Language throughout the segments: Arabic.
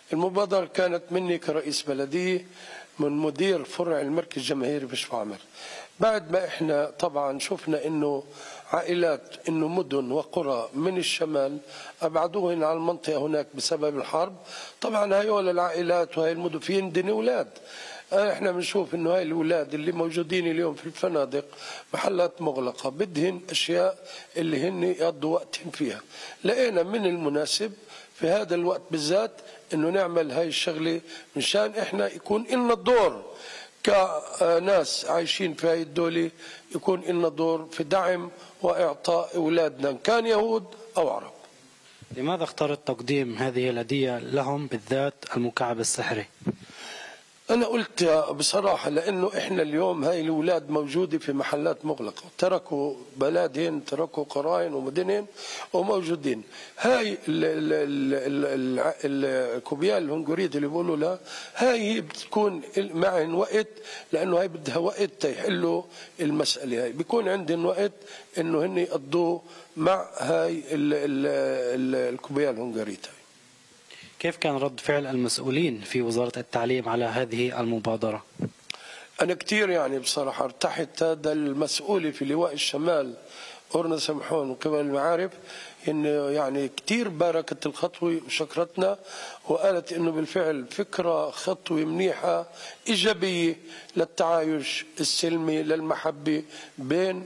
المبادرة كانت مني كرئيس بلدية من مدير فرع المركز الجماهيري بشفا عمر. بعد ما احنا طبعا شفنا انه عائلات انه مدن وقرى من الشمال ابعدوهن عن المنطقة هناك بسبب الحرب، طبعا هيول العائلات وهي المدن في عندنا اولاد، احنا بنشوف انه هاي الاولاد اللي موجودين اليوم في الفنادق محلات مغلقة بدهن اشياء اللي هن يقضوا وقتهم فيها. لقينا من المناسب في هذا الوقت بالذات انه نعمل هاي الشغله مشان احنا يكون لنا دور كناس عايشين في هاي الدوله، يكون لنا دور في دعم واعطاء اولادنا ان كان يهود او عرب. لماذا اخترت تقديم هذه الهديه لهم بالذات المكعب السحري؟ أنا قلت بصراحة لأنه إحنا اليوم هاي الأولاد موجودة في محلات مغلقة، تركوا بلادهن، تركوا قراين ومدنهن وموجودين. هاي الكوبيال الهنغورية اللي بيقولوا لها هاي هي بتكون معن وقت، لأنه هاي بدها وقت تيحلوا المسألة. هاي بيكون عندهم وقت إنه هن يقضوه مع هاي الكوبيال الهنغورية. كيف كان رد فعل المسؤولين في وزارة التعليم على هذه المبادرة؟ أنا كثير يعني بصراحة ارتحت. هذا المسؤولة في لواء الشمال أورنا سمحون وقبل المعارف إنه يعني كثير باركت الخطوة وشكرتنا وقالت إنه بالفعل فكرة خطوة منيحة إيجابية للتعايش السلمي للمحبة بين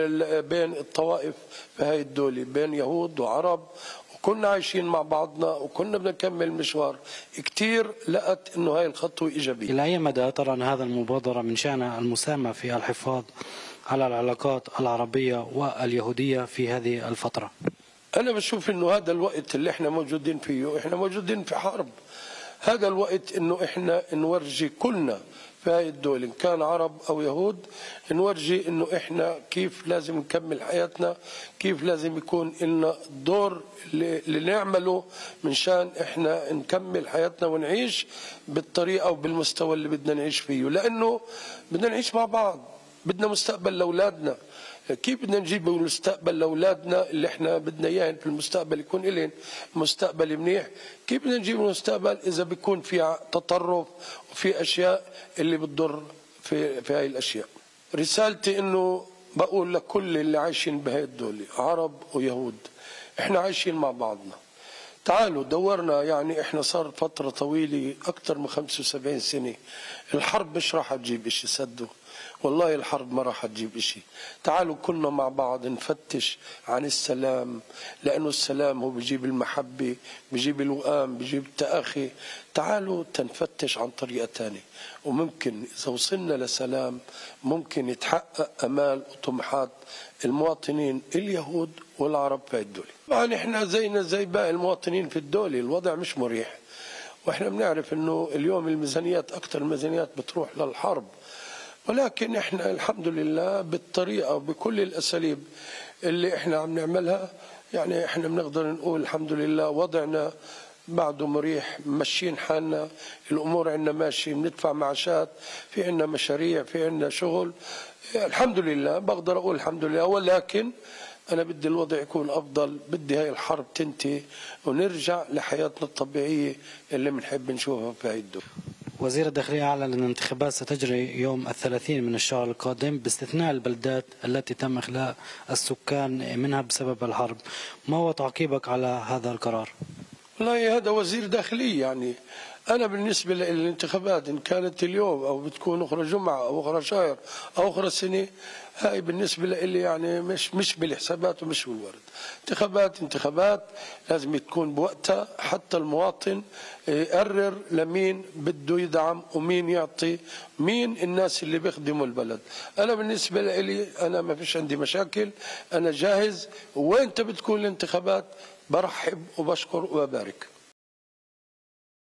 الطوائف في هاي الدولة، بين يهود وعرب، كنا عايشين مع بعضنا وكنا بنكمل مشوار. كتير لقت انه هاي الخطوة ايجابية. الى اي مدى ترى ان هذا المبادرة من شأنها المساهمة في الحفاظ على العلاقات العربية واليهودية في هذه الفترة؟ انا بشوف انه هذا الوقت اللي احنا موجودين فيه، احنا موجودين في حرب، هذا الوقت انه احنا نورجي كلنا في هاي الدول إن كان عرب أو يهود، نورجي إنه إحنا كيف لازم نكمل حياتنا، كيف لازم يكون لنا دور اللي نعمله منشان إحنا نكمل حياتنا ونعيش بالطريقة وبالمستوى اللي بدنا نعيش فيه، لأنه بدنا نعيش مع بعض، بدنا مستقبل لأولادنا. كيف بدنا نجيب المستقبل لاولادنا اللي احنا بدنا اياه في المستقبل يكون لهم مستقبل منيح؟ كيف بدنا نجيب المستقبل اذا بيكون في تطرف وفي اشياء اللي بتضر في هاي الاشياء؟ رسالتي انه بقول لكل اللي عايشين بهاي الدولة عرب ويهود، احنا عايشين مع بعضنا. تعالوا دورنا، يعني احنا صار فترة طويلة اكثر من 75 سنة الحرب مش راح تجيب اشي، صدقوا والله الحرب ما راح تجيب اشي. تعالوا كلنا مع بعض نفتش عن السلام، لانه السلام هو بيجيب المحبة، بيجيب الوئام، بيجيب التآخي. تعالوا تنفتش عن طريقة تانية، وممكن اذا وصلنا لسلام ممكن يتحقق امال وطموحات المواطنين اليهود والعرب في الدولة. طبعا احنا زينا زي باقي المواطنين في الدولة، الوضع مش مريح، واحنا بنعرف انه اليوم الميزانيات اكثر الميزانيات بتروح للحرب، ولكن احنا الحمد لله بالطريقة وبكل الاساليب اللي احنا عم نعملها، يعني احنا بنقدر نقول الحمد لله وضعنا بعده مريح، ماشيين حالنا، الامور عندنا ماشي، بندفع معاشات، في عندنا مشاريع، في عندنا شغل، الحمد لله بقدر اقول الحمد لله. ولكن أنا بدي الوضع يكون أفضل، بدي هاي الحرب تنتهي ونرجع لحياتنا الطبيعية اللي بنحب نشوفها في هاي الدول. وزير الداخلية أعلن أن الانتخابات ستجري يوم 30 من الشهر القادم باستثناء البلدات التي تم إخلاء السكان منها بسبب الحرب. ما هو تعقيبك على هذا القرار؟ والله هذا وزير داخلية، يعني أنا بالنسبة للانتخابات إن كانت اليوم أو بتكون أخرى جمعة أو أخرى شهر أو أخرى سنة، هاي بالنسبة لي يعني مش بالحسابات ومش بالورد. انتخابات لازم تكون بوقتها، حتى المواطن يقرر لمين بده يدعم ومين يعطي، مين الناس اللي بيخدموا البلد. أنا بالنسبة لي أنا ما فيش عندي مشاكل، أنا جاهز، وين تبي تكون الانتخابات برحب وبشكر وببارك.